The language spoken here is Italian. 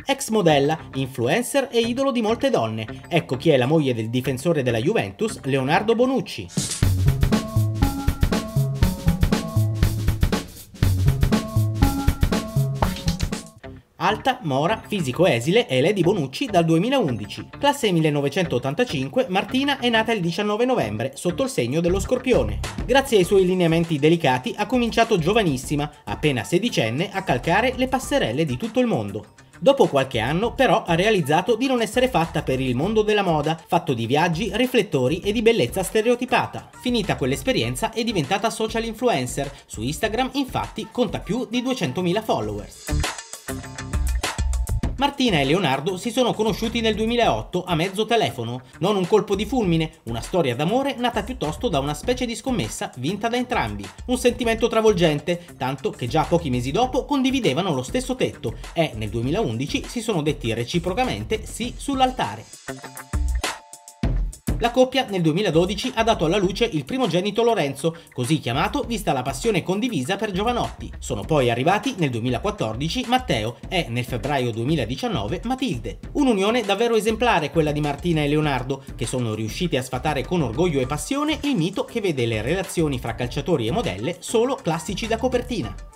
Ex modella, influencer e idolo di molte donne. Ecco chi è la moglie del difensore della Juventus, Leonardo Bonucci. Alta, mora, fisico esile è Lady Bonucci dal 2011. Classe 1985, Martina è nata il 19 novembre, sotto il segno dello Scorpione. Grazie ai suoi lineamenti delicati ha cominciato giovanissima, appena sedicenne, a calcare le passerelle di tutto il mondo. Dopo qualche anno, però, ha realizzato di non essere fatta per il mondo della moda, fatto di viaggi, riflettori e di bellezza stereotipata. Finita quell'esperienza è diventata social influencer. Su Instagram, infatti, conta più di 200.000 followers. Martina e Leonardo si sono conosciuti nel 2008 a mezzo telefono. Non un colpo di fulmine, una storia d'amore nata piuttosto da una specie di scommessa vinta da entrambi. Un sentimento travolgente, tanto che già pochi mesi dopo condividevano lo stesso tetto e nel 2011 si sono detti reciprocamente sì sull'altare. La coppia nel 2012 ha dato alla luce il primogenito Lorenzo, così chiamato vista la passione condivisa per giovanotti. Sono poi arrivati nel 2014 Matteo e nel febbraio 2019 Matilde. Un'unione davvero esemplare quella di Martina e Leonardo, che sono riusciti a sfatare con orgoglio e passione il mito che vede le relazioni fra calciatori e modelle solo classici da copertina.